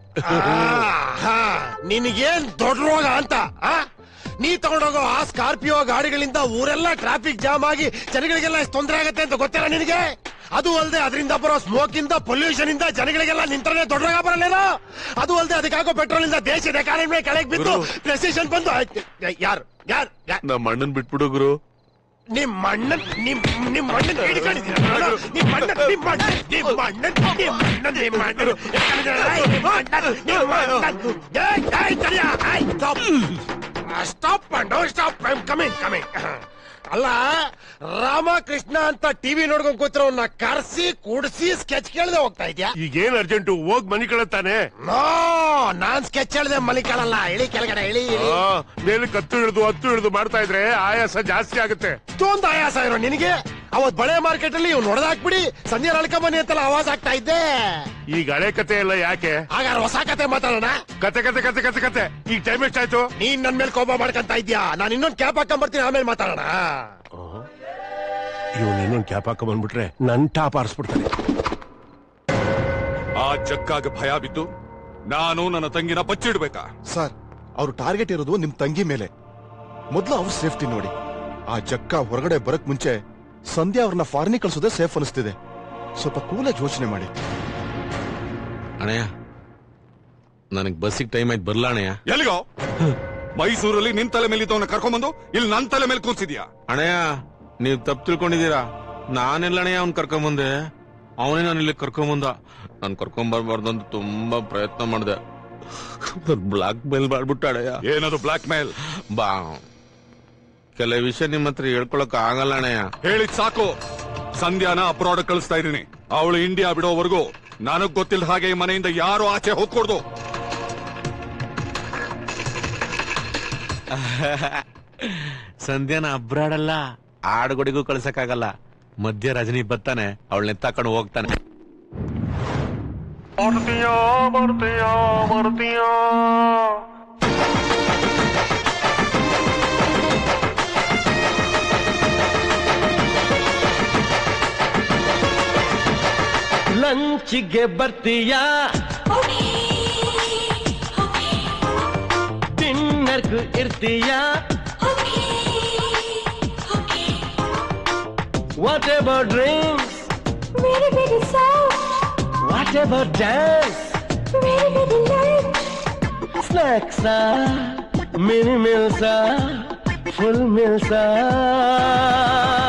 ನಿನಗೇನ್ ದೊಡ್ಡ ರೋಗ ಅಂತ? ನೀ ತಗೊಂಡೋಗೋ ಆ ಸ್ಕಾರ್ಪಿಯೋ ಗಾಡಿಗಳಿಂದ ಊರೆಲ್ಲ ಟ್ರಾಫಿಕ್ ಜಾಮ್ ಆಗಿ ಜನಗಳಿಗೆಲ್ಲ ಎಷ್ಟು ತೊಂದರೆ ಆಗತ್ತೆ ಅಂತ ಗೊತ್ತಿಲ್ಲ ನಿನಗೆ? ಅದು ಅಲ್ಲದೆ ಅದರಿಂದ ಬರೋ ಸ್ಮೋಕ್ ಇಂದ ಪೊಲ್ಯೂಷನ್ ಇಂದ ಜನಗಳಿಗೆಲ್ಲ ನಿಂತರೆ ದೊಡ್ಡ ರೋಗ ಬರಲ್ಲೇನೋ? ಅದು ಅಲ್ಲದೆ ಅದಕ್ಕಾಗೋ ಪೆಟ್ರೋಲ್ ಇಂದ ದೇಶದ ಎಕಾನಮಿ ಕೆಳಗೆ ಬಿದ್ದು ಪ್ರೆಸಿಷನ್ ಬಂದು ಯಾರು ಯಾರು ನಮ್ಮ ಅಣ್ಣನ್ ಬಿಟ್ಬಿಡು ಗುರು. ನಿಮ್ಮ ಅಣ್ಣನ್ ನಿಮ್ ನಿಮ್ಮ ಅಣ್ಣನ್ ಹಿಡ್ಕೊಂಡಿದ್ದೀರ? ನಿಮ್ಮ ಅಣ್ಣ ನಿಮ್ಮ ಅಣ್ಣ ನಿಮ್ಮ ಅಣ್ಣನ್ ನಿಮ್ಮ ಅಣ್ಣನ್ ನಿಮ್ಮ ಅಣ್ಣನ್ ಸ್ಟಾಪ್ ಮಾಡು ಸ್ಟಾಪ್. Coming coming. ಅಲ್ಲ ರಾಮಕೃಷ್ಣ ಅಂತ ಟಿವಿ ನೋಡ್ಕೊಂಡ್ ಕೂತಿರೋನ್ನ ಕರ್ಸಿ ಕೂಡಿಸಿ ಸ್ಕೆಚ್ ಕೇಳದೆ ಹೋಗ್ತಾ ಇದ್ಯಾ? ಈಗೇನ್ ಅರ್ಜೆಂಟು? ಹೋಗ್ ಮನಿ ಕಳತಾನೆ. ನೋ, ನಾನ್ ಸ್ಕೆಚ್ ಹೇಳ್ದೆ ಮಲಿ ಕಳಲ್ಲ. ಇಳಿ ಕೆಳಗಡೆ ಇಳಿ. ಮೇಲೆ ಕತ್ತು ಹಿಡಿದು ಹತ್ತು ಹಿಡಿದು ಮಾಡ್ತಾ ಇದ್ರೆ ಆಯಾಸ ಜಾಸ್ತಿ ಆಗುತ್ತೆ. ಇಷ್ಟೊಂದು ಆಯಾಸ ಇರೋ ನಿನಗೆ? ಅವತ್ ಬಳೆ ಮಾರ್ಕೆಟ್ ಅಲ್ಲಿ ಇವ್ ನೋಡ್ದಾಕ್ಬಿಡಿ ಸಂಜೆ ನಳ್ಕೊಂಬನಿ ಅಂತೆಲ್ಲ ಆವಾಜ್ ಆಗ್ತಾ ಇದ್ದೆ. ಈಗ ಹಳೆ ಕತೆ ಎಲ್ಲ ಯಾಕೆ? ಹಾಗಾದ್ರೆ ಹೊಸ ಕತೆ ಮಾತಾಡೋಣ. ಕತೆ ಕತೆ ಕತೆ ಕತೆ ಕತೆ ಈಗ ಟೈಮ್ ಎಷ್ಟಾಯ್ತು? ನೀನ್ ನನ್ ಮೇಲೆ ಕೋಪ ಮಾಡ್ಕೊಂತ ಇದ್ಯಾ? ನಾನು ಇನ್ನೊಂದ್ ಕ್ಯಾಪ್ ಹಾಕೊಂಡ್ಬರ್ತೀನಿ, ಆಮೇಲೆ ಮಾತಾಡೋಣ. ಇವನ್ ಇನ್ನೊಂದ್ ಕ್ಯಾಪ್ ಹಾಕ ಬಂದ್ಬಿಟ್ರೆ ನನ್ ಟಾಪ್ ಆರಿಸ್ಬಿಡ್ತಾನೆ. ಆ ಜಕ್ಕಾಗ ಭಯ ಬಿದ್ದು ನಾನು ನನ್ನ ತಂಗಿನ ಬಚ್ಚಿಡ್ಬೇಕಾ? ಸರ್, ಅವ್ರು ಟಾರ್ಗೆಟ್ ಇರೋದು ನಿಮ್ ತಂಗಿ ಮೇಲೆ. ಮೊದ್ಲು ಅವ್ರ ಸೇಫ್ಟಿ ನೋಡಿ. ಆ ಜಕ್ಕ ಹೊರಗಡೆ ಬರಕ್ ಮುಂಚೆ ಸಂಧ್ಯಾ ಅವ್ರನ್ನ ಫಾರಿನಿಗೆ ಕಳ್ಸೋದೇ ಸೇಫ್ ಅನಿಸ್ತಿದೆ. ಸ್ವಲ್ಪ ಕೂಲಾಗಿ ಯೋಚನೆ ಮಾಡಿ. ಅಣ್ಣಯ್ಯ, ನನಗ್ ಬಸ್ಸಿಗೆ ಟೈಮ್ ಆಯ್ತು, ಬರ್ಲಾ ಅಣ್ಣಯ್ಯ? ಎಲ್ಲಿಗೋ? ಮೈಸೂರಲ್ಲಿ ನಿನ್ ತಲೆ ಮೇಲೆ ಇದ್ದವನ್ನ ಕರ್ಕೊಂಡ್ಬಂದು ಇಲ್ಲಿ ನನ್ ತಲೆ ಮೇಲೆ ಕೂರ್ಸಿದ್ಯಾ? ಅಣ್ಣಯ್ಯ, ನೀವ್ ತಪ್ಪು ತಿಳ್ಕೊಂಡಿದ್ದೀರಾ. ನಾನೆಲ್ಲ ಅಣ್ಣಯ್ಯ ಅವ್ನ್ ಕರ್ಕೊಂಬಂದೆ, ಅವನೇ ನಾನು ಇಲ್ಲಿ ಕರ್ಕೊಂಬಂದ. ನಾನ್ ಕರ್ಕೊಂಡ್ ಬರ್ಬಾರ್ದು ಅಂತ ತುಂಬಾ ಪ್ರಯತ್ನ ಮಾಡಿದೆ. ಬ್ಲಾಕ್ ಮೇಲ್ ಮಾಡ್ಬಿಟ್ಟ ಅಣ್ಣಯ್ಯ. ಏನದು ಬ್ಲಾಕ್ ಮೇಲ್? ಬಾ, ಕೆಲವು ವಿಷಯ ನಿಮ್ ಹತ್ರ ಹೇಳ್ಕೊಳಕ್ ಆಗಲ್ಲ ಅಣ್ಣಯ್ಯ. ಹೇಳಿದ್ ಸಾಕು. ಸಂಧ್ಯಾನ ಅಬ್ರಾಡ್ ಕಳಿಸ್ತಾ ಇದೀನಿ. ಅವಳು ಇಂಡಿಯಾ ಬಿಡೋವರೆಗೂ ನನಗ್ ಗೊತ್ತಿಲ್ಲ ಹಾಗೆ ಈ ಮನೆಯಿಂದ ಯಾರು ಆಚೆ ಹೋಗ್ಕೊಡ್ದು. ಸಂಧ್ಯಾನ ಅಬ್ರಾಡಲ್ಲ, ಆಡುಗೊಡಿಗೂ ಕಳ್ಸಕ್ಕಾಗಲ್ಲ. ಮಧ್ಯ ರಜನಿ ಬರ್ತಾನೆ, ಅವಳನ್ನ ಎತ್ತಾಕೊಂಡು ಹೋಗ್ತಾನೆ. ಲಂಚಿಗೆ ಬರ್ತೀಯಾ? ಡಿನ್ನರ್ಗೂ ಇರ್ತೀಯಾ? What about drinks? Very, very soft. What about dance? Very, very light. Snacks are mini meals are full meals are.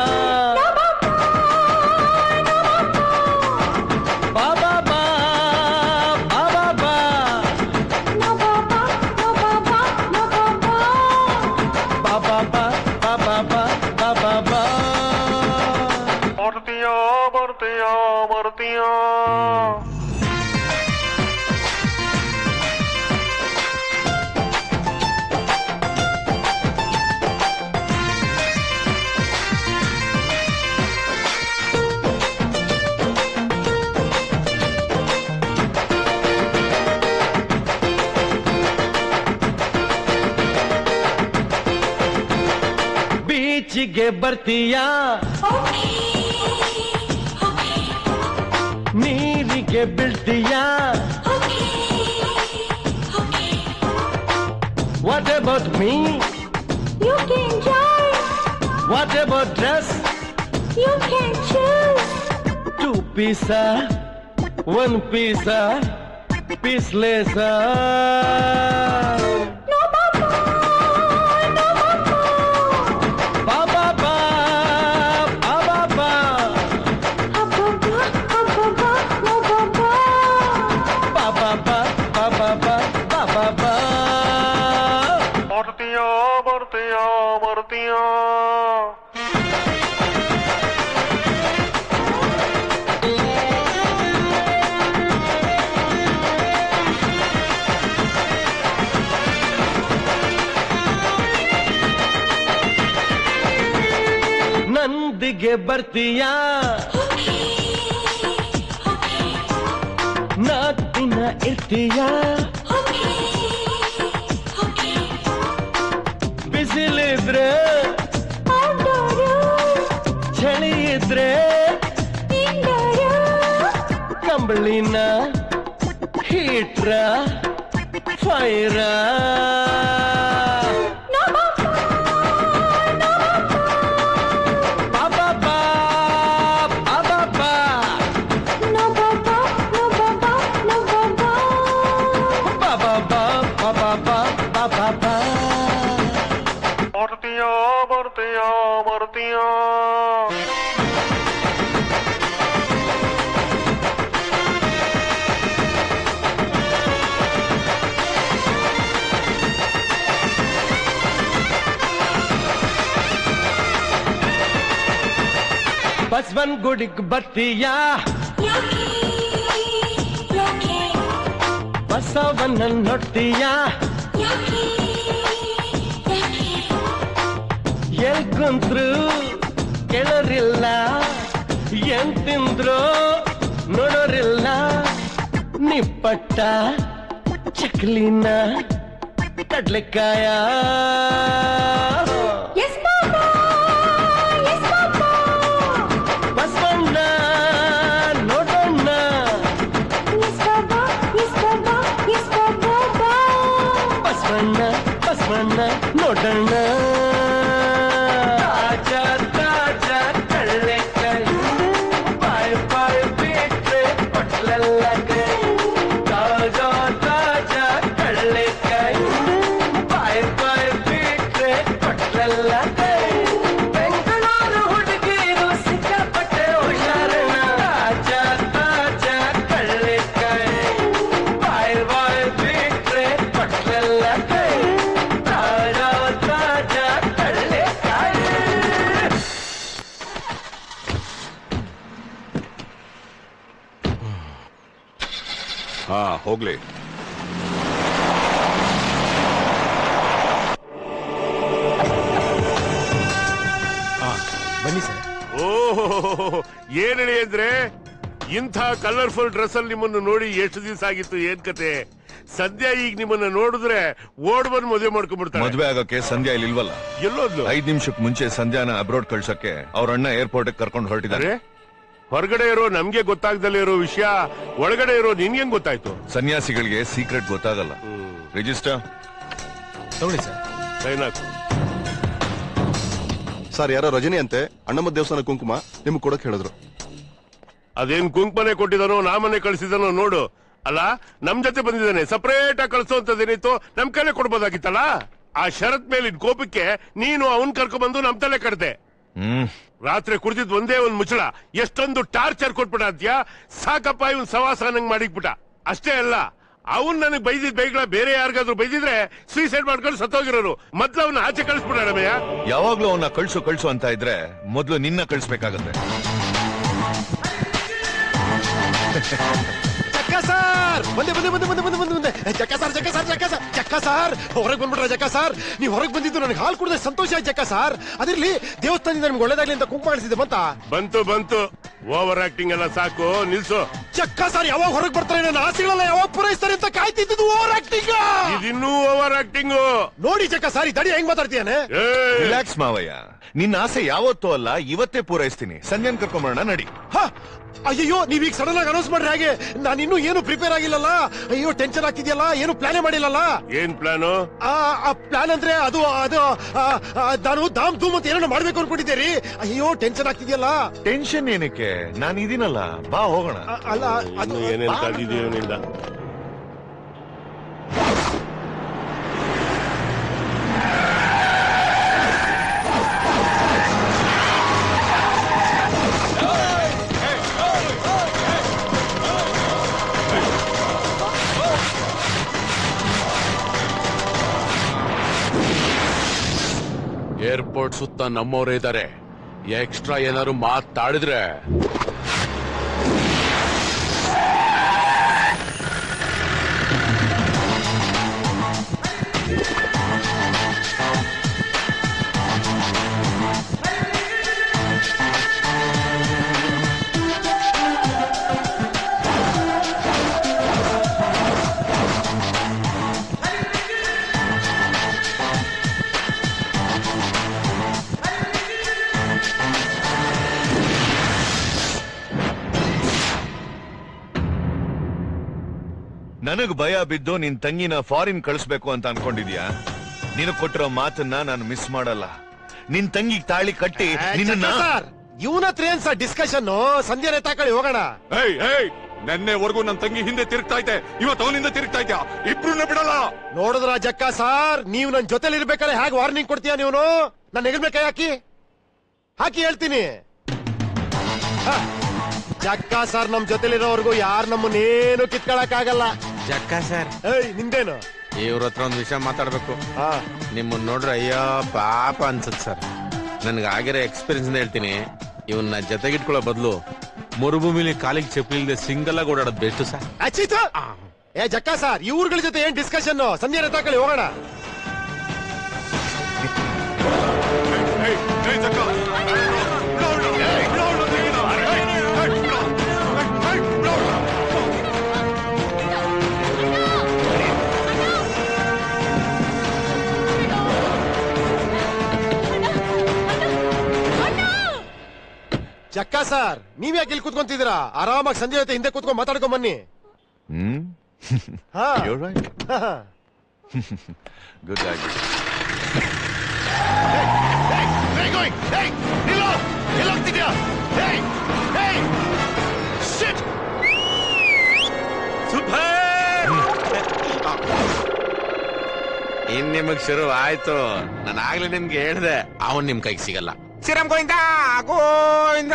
ಬೀಚಿಗೆ ಬರ್ತೀಯಾ? ನೀರಿಗೆ ನಂದಿಗೆ ಬೀಳ್ತೀಯಾ What about me? You can join. What about dress? You can choose. Two pizza, one pizza, pieceless. No papa, no papa. Ba ba ba, ba ba ba. Ababa, ababa, no papa. Ba ba ba, ba ba ba, ba ba ba. Martia, Martia, Martia. ನಂದಿಗೆ ಬರ್ತೀಯಾ ನಾಲ್ಕು ದಿನ ಇರ್ತೀಯಾ ಬಿಸಿಲಿದ್ರೆ ಚಳಿ ಇದ್ರೆ ಕಂಬಳಿನ ಹೀಟ್ರ ಫೈರ Martia, Martia, Martia. ಬಸವನ್ ಗುಡಿಗ್ ಬರ್ತೀಯಾ Basavanna ನೋಡ್ತೀಯಾ L ಕುಂತ್ರು ಕೆಳರಿಲ್ಲ ಏನ್ ತಿಂದ್ರು ನೋಡೋರಿಲ್ಲ ನಿಪ್ಪಟ್ಟ ಚಕ್ಲಿನ ಕಡ್ಲೆಕಾಯ ಬಸವಣ್ಣ ನೋಡೋಣ ಬಸವಣ್ಣ ಬಸವಣ್ಣ ನೋಡೋಣ ತಾಜಾ ತಾಜಾ ಕಳ್ಳೆಕಾಯಿ ಬಾಯ್ ಬಾಯ್ ಬಿಟ್ರೆ ಪಟ್ಲೆಲ್ಲ ಕೈ ತಾಜಾ ತಾಜಾ ಕಳ್ಳೆಕಾಯಿ ಬಾಯ್ ಬಾಯ್ ಬಿಟ್ರೆ ಪಟ್ಲೆಲ್ಲ ಕೈ ಬೆಂಗಳೂರು ಹುಡುಗಿರು ಸಿಕ್ಕಾಪಟ್ಟೆ ಹುಷಾರಣ ತಾಜಾ ತಾಜಾ ಕಳ್ಳೆಕಾಯಿ ಬಾಯ್ ಬಾಯ್ ಬಿಟ್ರೆ ಪಟ್ಲೆಲ್ಲ ಕೈ ತಾಜಾ ತಾಜಾ ಕಳ್ಳೆಕಾಯಿ. ಹಾ ಹೋಗ್ಲಿ. ಬನ್ನಿ ಸರ್. ಓಹೋ ಏನ್ ಹೇಳಿ ಅಂದ್ರೆ ಇಂಥ ಕಲರ್ಫುಲ್ ಡ್ರೆಸ್ ಅಲ್ಲಿ ನಿಮ್ಮನ್ನು ನೋಡಿ ಎಷ್ಟು ದಿವಸ ಆಗಿತ್ತು ಏನ್ ಕತೆ. ಸಂಧ್ಯಾ ಈಗ ನಿಮ್ಮನ್ನ ನೋಡಿದ್ರೆ ಓಡ್ ಬಂದ್ ಮದುವೆ ಮಾಡ್ಕೊಂಡ್ಬಿಡ್ತಾರೆ. ಮದ್ವೆ ಆಗಕ್ಕೆ ಸಂಧ್ಯಾ ಇಲ್ಲಿ ಇಲ್ವಲ್ಲ. ಎಲ್ಲೋದ್ಲು? ಐದ್ ನಿಮಿಷಕ್ಕೆ ಮುಂಚೆ ಸಂಧ್ಯಾನ ಅಬ್ರೋಡ್ ಕಳ್ಸಕ್ಕೆ ಅವ್ರ ಅಣ್ಣ ಏರ್ಪೋರ್ಟ್ ಕರ್ಕೊಂಡು ಹೊರಟಿದ್ದಾರೆ. ಹೊರಗಡೆ ಇರೋ ನಮ್ಗೆ ಗೊತ್ತಾಗ್ದಲ್ಲೇ ಇರೋ ವಿಷಯ ಒಳಗಡೆ ಇರೋ ನಿನ್ಗೆ ಗೊತ್ತಾಯ್ತು. ಸನ್ಯಾಸಿಗಳಿಗೆ ಸೀಕ್ರೆಟ್ ಗೊತ್ತಾಗಲ್ಲ. ರಿಜಿಸ್ಟರ್ ತಗೊಳ್ಳಿ ಸರ್. ಸೈನ್ ಹಾಕು. ಸರ್ ಯಾರೋ ರಜನಿ ಅಂತೆ ಅಣ್ಣಮ್ಮ ದೇವಸ್ಥಾನ ಕುಂಕುಮ ನಿಮ್ಗೆ ಕೊಡಕ್ ಹೇಳಿದ್ರು. ಅದೇನ್ ಕುಂಕುಮನೆ ಕೊಟ್ಟಿದಾನೋ ನಾಮನೆ ಕಳಿಸಿದಾನೋ ನೋಡು. ಅಲ್ಲ ನಮ್ ಜೊತೆ ಬಂದಿದ್ದಾನೆ, ಸಪರೇಟ್ ಆಗಿ ಕಳಿಸೋಂತದೇನಿತ್ತು ನಮ್ ಕೈಲೇ ಕೊಡ್ಬೋದಾಗಿತ್ತಲ್ಲ. ಆ ಶರತ್ ಮೇಲಿನ ಕೋಪಕ್ಕೆ ನೀನು ಅವನ್ ಕರ್ಕೊಂಡ್ಬಂದು ನಮ್ ತಲೆ ಕಡ್ದೆ. ರಾತ್ರಿ ಕುಡ್ದಿದ್ ಒಂದೇ ಒಂದ್ ಮುಚ್ಚಳ ಎಷ್ಟೊಂದು ಟಾರ್ಚರ್ ಕೊಟ್ಬಿಡ ಅಂತ್ಯಾ. ಸಾಕಪ್ಪ ಇವನ್ ಸವಾಸ ನಂಗ್ ಮಾಡಿಕ್ಬಿಟ್ಟ. ಅಷ್ಟೇ ಅಲ್ಲ ಅವನ್ ನನಗ್ ಬೈದಿದ್ ಬೈಗಳ ಬೇರೆ ಯಾರಿಗಾದ್ರೂ ಬೈದಿದ್ರೆ ಸೂಸೈಡ್ ಮಾಡ್ಕೊಂಡು ಸತ್ತೋಗಿರೋರು. ಮೊದ್ಲು ಅವನ್ನ ಆಚೆ ಕಳಿಸ್ಬಿಡಮಯ್ಯ. ಯಾವಾಗ್ಲೂ ಅವನ್ನ ಕಳ್ಸು ಕಳ್ಸು ಅಂತ ಇದ್ರೆ ಮೊದ್ಲು ನಿನ್ನ ಕಳ್ಸ್ಬೇಕಾಗತ್ತೆ. ಚಕ್ಕ ಸರ್ ಬಂದೆ ಬಂದೆ ಬಂದೆ ಬಂದೆ ಬಂದೆ ಬಂದೆ ಬಂದೆ Chakka sir Chakka sir Chakka sir Chakka sir ಹೊರಗೆ ಬಂದ್ಬಿಟ್ರ ಚಕ್ಕ ಸರ್. ನೀವು ಹೊರಗೆ ಬಂದಿದ್ದು ನನಗೆ ಹಾಲು ಕುಡಿದ್ರೆ ಸಂತೋಷ ಆಯ್ತು ಚಕ್ಕ ಸರ್. ಅದಿರ್ಲಿ ದೇವಸ್ಥಾನದಿಂದ ನಿಮ್ಗೆ ಒಳ್ಳೇದಾಗ್ಲಿ ಅಂತ ಕುಂಕುಮ ಮಾಡಿಸಿದೆ ಬಂತ. ಬಂತು ಬಂತು. ಓವರ್ ಆಕ್ಟಿಂಗ್ ಎಲ್ಲ ಸಾಕು, ನಿಲ್ಸು. ಚಕ್ಕ ಸರ್ ಯಾವಾಗ ಹೊರಗೆ ಬರ್ತಾರೆ, ನನ್ನ ಆಸೆಗಳೆಲ್ಲ ಯಾವಾಗ ಪೂರೈಸ್ತಾರೆ ಅಂತ ಕಾಯ್ತಿದ್ದು. ಓವರ್ ಆಕ್ಟಿಂಗ್ ಇದಿನ್ನೂ ಓವರ್ ಆಕ್ಟಿಂಗ್ ನೋಡಿ ಚಕ್ಕ ಸರ್. ಈ ತಡಿ ಹೆಂಗ್ ಮಾತಾಡ್ತೀಯಾನೆ. ರಿಲ್ಯಾಕ್ಸ್ ಮಾವಯ್ಯ, ನಿನ್ನ ಆಸೆ ಯಾವತ್ತೂ ಅಲ್ಲ ಇವತ್ತೇ ಪೂರೈಸ್ತೀನಿ. ಸಂಜೆನ್ ಕರ್ಕೊಂಬರೋಣ ನಡಿ. ಅಯ್ಯೋ ನೀವೀಗ ಸಡನ್ ಆಗಿ ಅನೌನ್ಸ್ ಮಾಡ್ರಿ ಹಾಗೆ ನಾನು ಇನ್ನೂ ಏನು ಪ್ರಿಪೇರ್ ಆಗಿಲ್ಲಲ್ಲ ಅಯ್ಯೋ ಟೆನ್ಷನ್ ಆಗ್ತಿದ್ಯಲ್ಲ ಏನು ಪ್ಲಾನೇ ಮಾಡಿಲ್ಲಲ್ಲ ಏನ್ ಪ್ಲಾನು ಆ ಪ್ಲಾನ್ ಅಂದ್ರೆ ಅದು ಅದು ಆ, ಆ, ನಾನು ಧಾಮ್ ಧೂಮ್ ಅಂತ ಏನೋ ಮಾಡ್ಬೇಕು ಅನ್ಕೊಂಡಿದ್ದೀರಿ ಅಯ್ಯೋ ಟೆನ್ಷನ್ ಆಗ್ತಿದ್ಯಲ್ಲ ಟೆನ್ಷನ್ ಏನಕ್ಕೆ ನಾನು ಇದೀನಲ್ಲ ಬಾ ಹೋಗೋಣ ಅ- ಅಲ್ಲ ಅದು ಇನ್ನು ಏನೇನ್ ಕಾದಿದೆಯೋ ನಿಂದ ಏರ್ಪೋರ್ಟ್ ಸುತ್ತ ನಮ್ಮವರೇ ಇದ್ದಾರೆ ಎಕ್ಸ್ಟ್ರಾ ಏನಾದ್ರು ಮಾತಾಡಿದ್ರೆ ನನಗ್ ಭಯ ಬಿದ್ದು ನಿನ್ ತಂಗಿನ ಫಾರಿನ್ ಕಳಿಸ್ಬೇಕು ಅಂತ ಅನ್ಕೊಂಡಿದ್ಯಾ ನೀನು ಕೊಟ್ಟಿರೋ ಮಾತನ್ನ ನಾನು ಮಿಸ್ ಮಾಡಲ್ಲ ನಿನ್ ತಂಗಿಗ್ ತಾಳಿ ಕಟ್ಟಿ ನಿನ್ನ ಸರ್ ಇವನ ಹತ್ರ ಏನ್ ಸರ್ ಡಿಸ್ಕಷನ್ ಸಂಧ್ಯಾ ತಾಕಳಿ ಹೋಗೋಣ ಏಯ್ ಏಯ್ ನೆನ್ನೆವರೆಗೂ ನನ್ನ ತಂಗಿ ಹಿಂದೆ ತಿರುಗ್ತಾ ಐತೆ ಇವತ್ತು ಅವನಿಂದ ತಿರುಗ್ತಾ ಇದ್ಯಾ ಇಬ್ರು ಬಿಡಲ್ಲ ನೋಡಿದ್ರ ಜಕ್ಕ ಸಾರ್ ನೀವು ನನ್ ಜೊತೆಲಿ ಇರ್ಬೇಕಾದ್ರೆ ಹೇಗೆ ವಾರ್ನಿಂಗ್ ಕೊಡ್ತೀಯ ನೀವನು ನಾನು ಹೆಗಲ್ಬೇಕ ಹಾಕಿ ಹಾಕಿ ಹೇಳ್ತೀನಿ ಹ. ಜಕ್ಕ ಸರ್ ನಮ್ ಜೊತೆಲಿರೋವರೆಗೂ ಯಾರು ನಮ್ಮನ್ನೇನು ಕಿತ್ಕೊಳಕ್ ಆಗಲ್ಲ ಜಕ್ಕ ಸರ್ ಏಯ್ ನಿಂದೇನು ಇವ್ರ ಹತ್ರ ಒಂದ್ ವಿಷಯ ಮಾತಾಡ್ಬೇಕು ಹಾ ನಿಮ್ಮನ್ನ ನೋಡ್ರೆ ಅಯ್ಯೋ ಪಾಪ ಅನ್ಸತ್ ಸರ್ ನನ್ಗೆ ಆಗಿರೋ ಎಕ್ಸ್ಪೀರಿಯನ್ಸ್ ಹೇಳ್ತೀನಿ ಇವನ್ನ ಜೊತೆಗಿಟ್ಕೊಳ್ಳೋ ಬದಲು ಮರುಭೂಮಿಲಿ ಕಾಲಿಗೆ ಚಪ್ಪಲಿ ಇಲ್ಲದೆ ಸಿಂಗಲ್ ಆಗಿ ಓಡಾಡೋದು ಬೆಸ್ಟ್ ಸರ್ ಅಚ್ಚಿತ ಏ ಜಕ್ಕ ಸರ್ ಇವ್ರಗಳ ಜೊತೆ ಏನ್ ಡಿಸ್ಕಷನ್ ಸಂಧ್ಯಾ ತಾಕಳಿ ಹೋಗೋಣ ಜಕ್ಕ ಸರ್ ನೀವ್ ಯಾಕೆ ಇಲ್ಲಿ ಕೂತ್ಕೊಂತಿದ್ದೀರಾ ಆರಾಮಾಗಿ ಸಂಜೆ ಜೊತೆ ಹಿಂದೆ ಕೂತ್ಕೊಂಡ್ ಮಾತಾಡ್ಕೊಂಡ್ ಬನ್ನಿ ಹ್ಮ್ ಹಾ You're right. Good idea. ಇನ್ ನಿಮಗ್ ಶುರು ಆಯ್ತು ನಾನು ಆಗ್ಲೇ ನಿಮ್ಗೆ ಹೇಳ್ದೆ ಅವನ್ ನಿಮ್ ಕೈಗೆ ಸಿಗಲ್ಲ ಶ್ರೀರಾಮ್ ಗೋವಿಂದ ಗೋವಿಂದ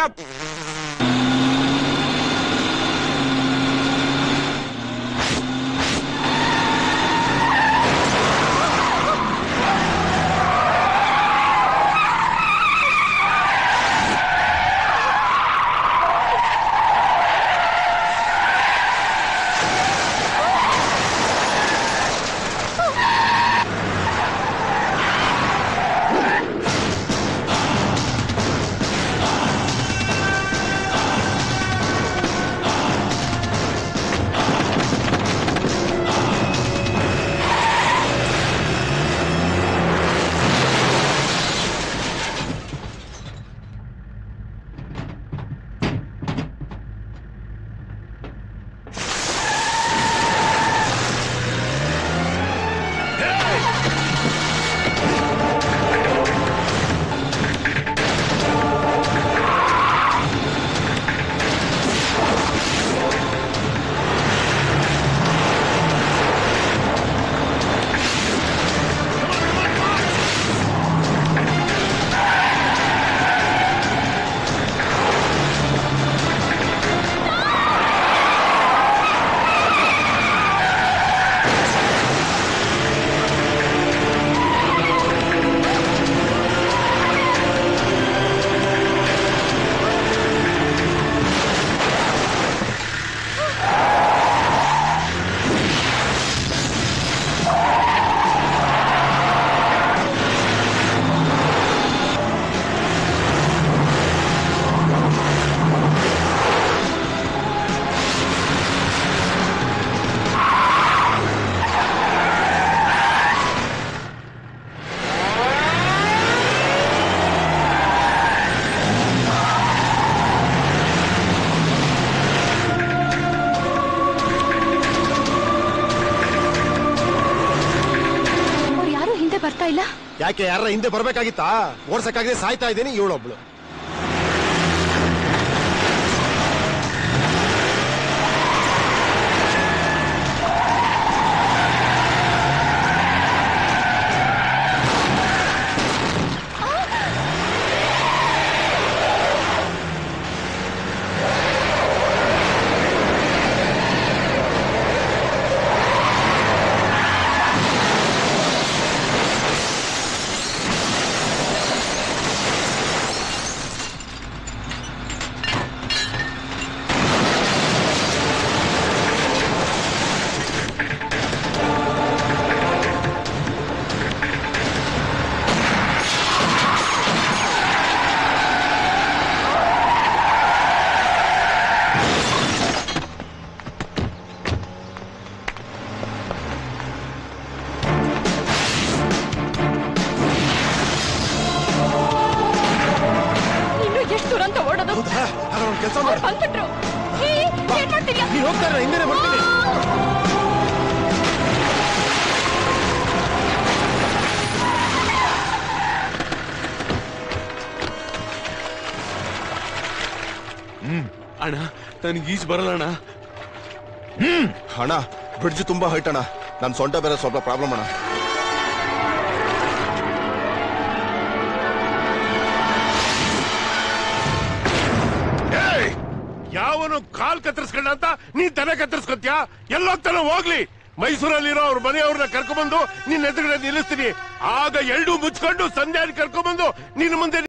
ಯಾಕೆ ಯಾರ ಹಿಂದೆ ಬರ್ಬೇಕಾಗಿತ್ತಾ? ಓಡ್ಸಕ್ಕಾಗದೆ ಸಾಯ್ತಾ ಇದ್ದೀನಿ ಇವಳೊಬ್ಳು. ಕೆಲಸ ಬಂದ್ಬಿಟ್ರು. ಏನ್ ಮಾಡ್ತೀರಾ? ನೀನ್ ಹೋಗ್ತಾರೆ ಹಿಂದೆ ಬರ್ತೀನಿ. ಹ್ಮ್ ಅಣ್ಣ ನನಗೆ ಈಜ್ ಬರಲ್ಲ ಅಣ್ಣ. ಹ್ಮ್ ಅಣ್ಣ ಬ್ರಿಡ್ಜ್ ತುಂಬಾ ಹೈಟ್ ಅಣ್ಣ. ನನ್ ಸೊಂಟ ಬೇರೆ ಸ್ವಲ್ಪ ಪ್ರಾಬ್ಲಮ್ ಅಣ್ಣ. ಯಾವನು ಕಾಲ್ ಕತ್ತರಿಸ್ಕೊಂಡ ಅಂತ ನೀ ತಲೆ ಕತ್ತರಿಸ್ಕೊತ್ಯಾ? ಎಲ್ಲೋಗ್ತಾನೋ ಹೋಗ್ಲಿ. ಮೈಸೂರಲ್ಲಿರೋ ಅವ್ರ ಮನೆಯವ್ರನ್ನ ಕರ್ಕೊಂಡ್ಬಂದು ನಿನ್ನ ಎದುರುಗಡೆ ನಿಲ್ಲಿಸ್ತೀನಿ. ಆಗ ಎರಡು ಮುಚ್ಕೊಂಡು ಸಂಧ್ಯಾನ ಕರ್ಕೊಂಡ್ಬಂದು ನಿನ್ನ ಮುಂದೆ